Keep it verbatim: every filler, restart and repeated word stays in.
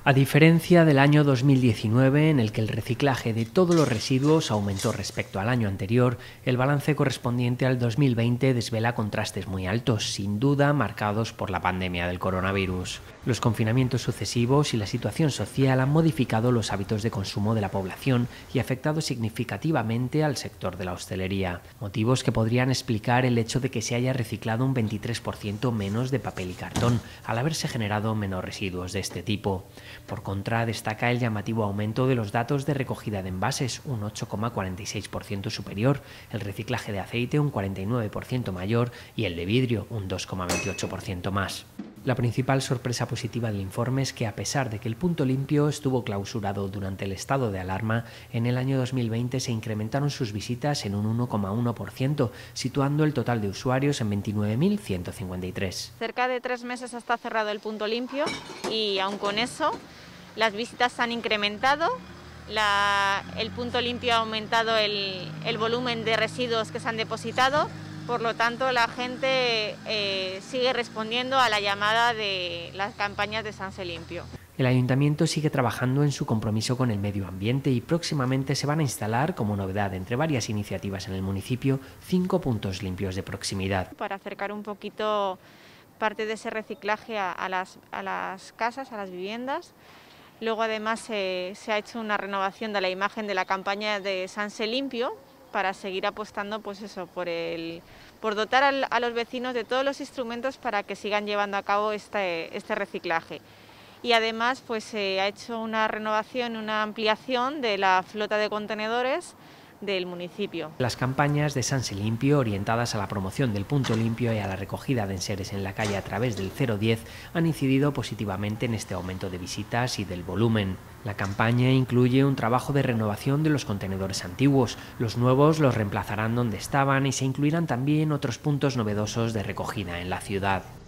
A diferencia del año dos mil diecinueve, en el que el reciclaje de todos los residuos aumentó respecto al año anterior, el balance correspondiente al dos mil veinte desvela contrastes muy altos, sin duda marcados por la pandemia del coronavirus. Los confinamientos sucesivos y la situación social han modificado los hábitos de consumo de la población y afectado significativamente al sector de la hostelería, motivos que podrían explicar el hecho de que se haya reciclado un veintitrés por ciento menos de papel y cartón, al haberse generado menos residuos de este tipo. Por contra, destaca el llamativo aumento de los datos de recogida de envases, un ocho coma cuarenta y seis por ciento superior, el reciclaje de aceite un cuarenta y nueve por ciento mayor y el de vidrio un dos coma veintiocho por ciento más. La principal sorpresa positiva del informe es que, a pesar de que el punto limpio estuvo clausurado durante el estado de alarma, en el año dos mil veinte se incrementaron sus visitas en un uno coma uno por ciento, situando el total de usuarios en veintinueve mil ciento cincuenta y tres. Cerca de tres meses está cerrado el punto limpio y aun con eso las visitas se han incrementado, la, el punto limpio ha aumentado el, el volumen de residuos que se han depositado. Por lo tanto, la gente eh, sigue respondiendo a la llamada de las campañas de Sanse Limpio. El Ayuntamiento sigue trabajando en su compromiso con el medio ambiente y próximamente se van a instalar, como novedad entre varias iniciativas en el municipio, cinco puntos limpios de proximidad. Para acercar un poquito parte de ese reciclaje a, a, las, a las casas, a las viviendas. Luego, además, eh, se ha hecho una renovación de la imagen de la campaña de Sanse Limpio, para seguir apostando pues eso, por, el, por dotar al, a los vecinos de todos los instrumentos para que sigan llevando a cabo este, este reciclaje. Y además pues, se eh, ha hecho una renovación, una ampliación de la flota de contenedores del municipio. Las campañas de Sanse Limpio, orientadas a la promoción del punto limpio y a la recogida de enseres en la calle a través del cero diez, han incidido positivamente en este aumento de visitas y del volumen. La campaña incluye un trabajo de renovación de los contenedores antiguos. Los nuevos los reemplazarán donde estaban y se incluirán también otros puntos novedosos de recogida en la ciudad.